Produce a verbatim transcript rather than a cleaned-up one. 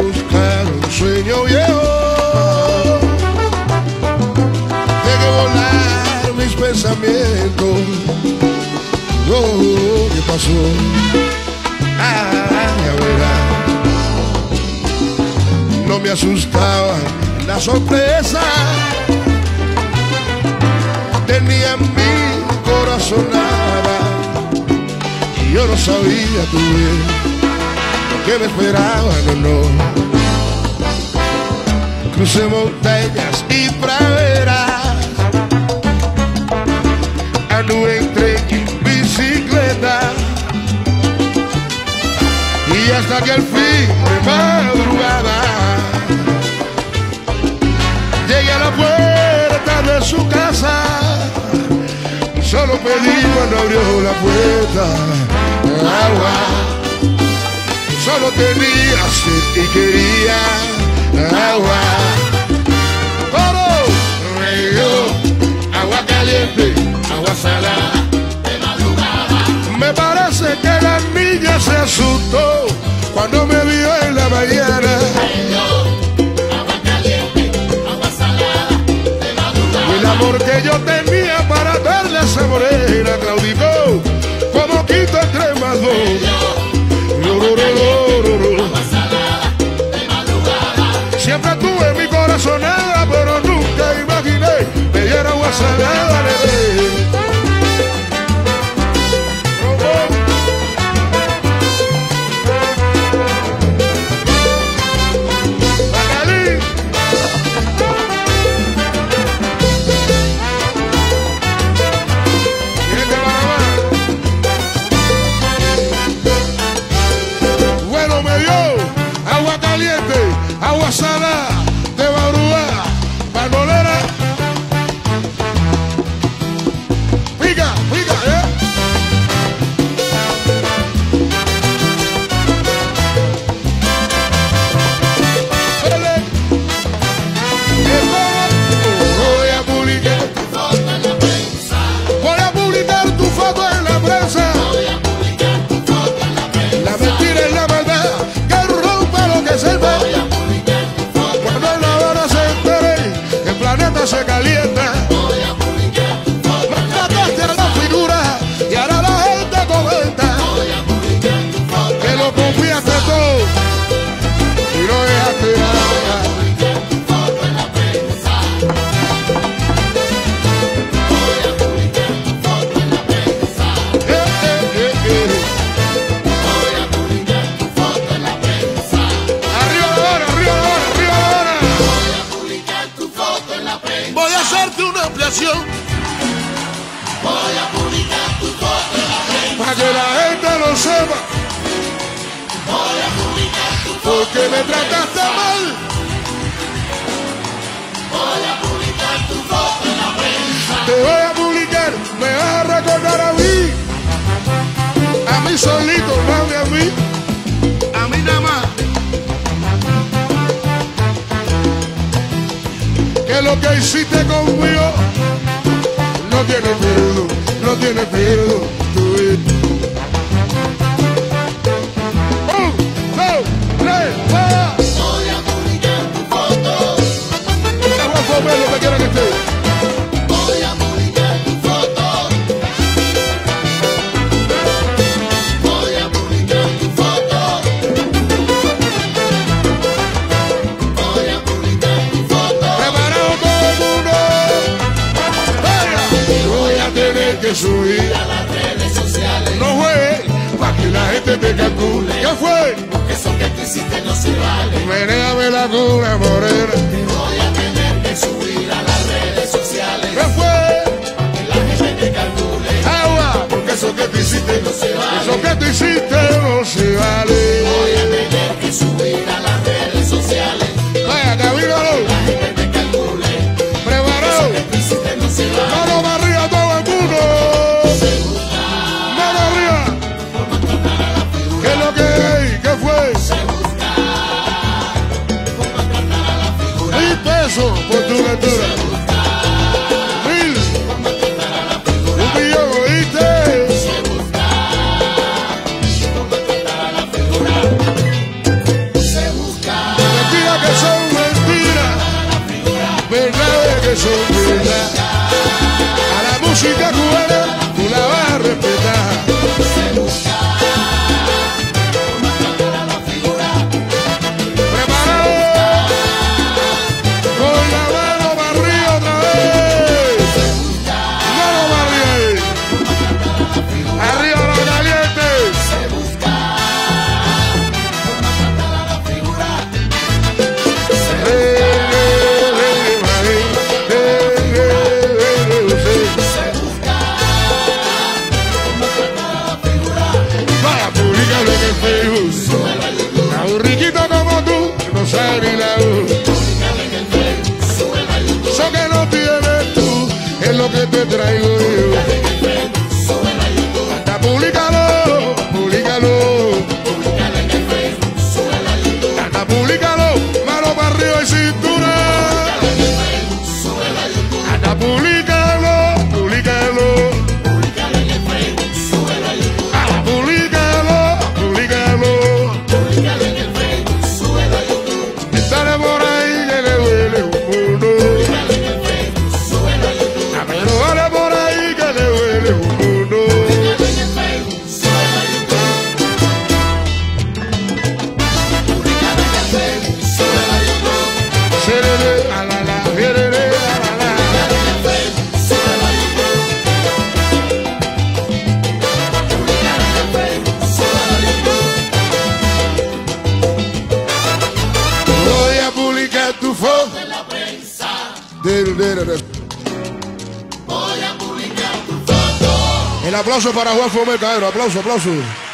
buscar un sueño viejo. Dejé volar mis pensamientos. Oh, ¿qué pasó? Ah, ya verás. No me asustaba la sorpresa. Tenía mi corazonada y yo no sabía tú bien que me esperaban o no. Crucé montañas y praderas, anduve en tren y en bicicleta, y hasta que al fin de madrugada llegué a la puerta de su casa. Solo pedí cuando abrió la puerta agua. Solo tenía sed y quería agua. ¡Coro! Me dio agua caliente, agua salada de madrugada. Me parece que la niña se asustó cuando me vio en la mañana. Me dio agua caliente, agua salada de madrugada. Y el amor que yo tenía para darle a esa morena claudicó como quito entre más dos. Siempre tuve mi corazonada, pero nunca imaginé me diera agua salada, bebé. Bueno, me dio agua caliente, agua salada de madrugada, bandolera. Pica, pica, eh. Voy a publicar tu foto en la prensa. Voy a publicar tu foto en la prensa. Voy a publicar tu foto en la prensa. La mentira es la maldad que rompe lo que se ve. Se calienta. Voy a publicar tu foto. Me trataste a la figura y ahora la gente comenta. Voy a publicar tu foto. Que lo confiaste todo y no dejaste nada. Voy a publicar tu foto en la prensa. Voy a publicar tu foto en la prensa. Eh, eh, eh, eh. Voy a publicar tu foto en la prensa. Arriba ahora, arriba ahora, arriba ahora. Voy a publicar tu foto en la prensa. Voy a hacerte una ampliación. Voy a publicar tu foto en la prensa para que la gente lo sepa. Voy a publicar tu foto porque me trataste mal. Voy a publicar tu foto en la prensa. Te voy a publicar, me vas a recordar a mí. A mí solito, mami, a mí. A mí nada más. Que lo que hiciste conmigo no tiene perdón, no tiene perdón. Un, dos, tres, va. Voy a publicar tu foto. Voy a comer lo que quiera que esté. Voy a publicar tu foto. Voy a publicar tu foto. Voy a publicar tu foto. Preparado todo el mundo. Voy a tener que subir a las redes sociales. No fue para que la gente te calcule. ¿Qué fue? Porque eso que tú hiciste no se vale. Menéame la cuna morena. Te voy a tener que subir a las redes sociales. ¿Qué fue? Para que la gente te calcule. Agua. Porque eso que tú hiciste no se vale. Eso que tú hiciste no se vale. Voy a tener que subir a las redes sociales. Vaya, camínalo. La gente te calcule. Preparado. Eso que tú hiciste no se vale. Mano más arriba todo el mundo. Mano arriba. ¿Qué es lo que hay? ¿Qué fue? Se busca por maltratar a la figura. Mil pesos por tu lectura. Mil. Por maltratar a la figura. Un millón, ¿oíste? Se busca por maltratar a la figura. Se busca. eso es verdad. A la música cubana tú la vas a respetar. A un riquito como tú no sabe ni la voz. Eso que no tienes tú es lo que te traigo yo. Hasta públicalo, públicalo. Hasta públicalo, mano para arriba y cintura. Hasta públicalo, públicalo. Tu foto en la prensa. Voy a publicar tu foto. El aplauso para Juan Fomercadero, aplauso, aplauso.